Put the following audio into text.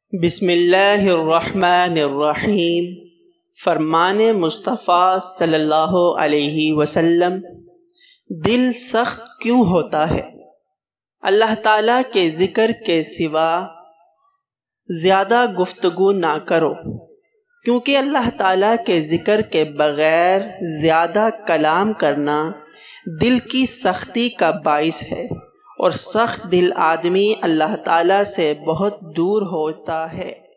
बिस्मिल्लाहिर्रहमानिर्रहीम। फरमाने मुस्तफ़ा सल्लल्लाहु अलैहि वसल्लम, दिल सख्त क्यों होता है? अल्लाह ताला के ज़िक्र के सिवा ज़्यादा गुफ्तगू ना करो, क्योंकि अल्लाह ताला के ज़िक्र के बग़ैर ज़्यादा कलाम करना दिल की सख्ती का बाइस है, और सख्त दिल आदमी अल्लाह ताला से बहुत दूर होता है।